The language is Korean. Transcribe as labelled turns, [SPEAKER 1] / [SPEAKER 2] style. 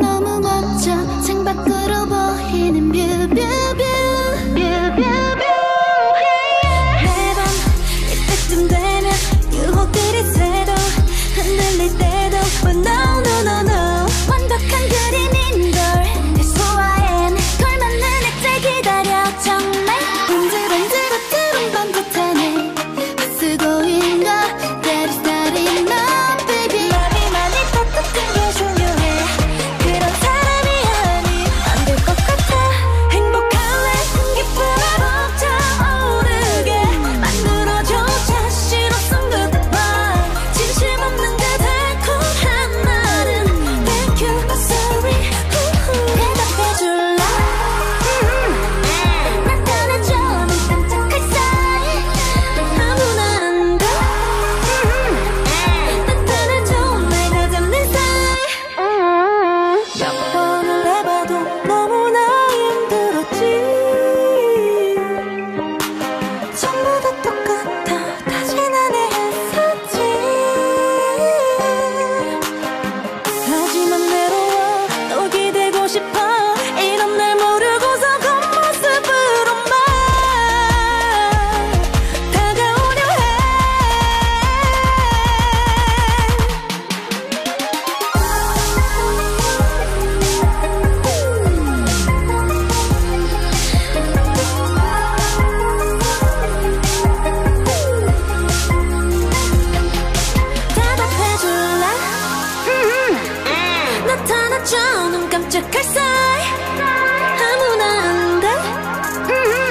[SPEAKER 1] 너무 멋져 창밖으로 보이는 뷰뷰뷰 매번 이때쯤 되면 유혹들이 새도 흔들릴 때도 But no no no no 완벽한 그림인걸 내 소화엔 걸맞는 액자 기다려 정말 번들번들 반듯하네 쓰고인가 That is not enough baby 많이 따뜻한 게 중요해 그런 사람이 아니 안 될 것 같아 행복할래 기쁨에 벅차오르게 만들어줘 자신 없음 goodbye 진심 없는 그 달콤한 말은 Thank you but sorry 대답해줄래 나타나줘 넌 깜짝할 사이 아무나 안돼 나타나줘 내가 잡는 사이 몇 번을 해봐도 너무나 힘들었지 전부 다 똑같아 다시 난 했었지 하지만 외로워 또 기대고 싶어 이런 날 모르고서 겉모습으로만 다가오려 해 대답해줄래 나타나줘 눈 깜짝할 사이 아무나 안돼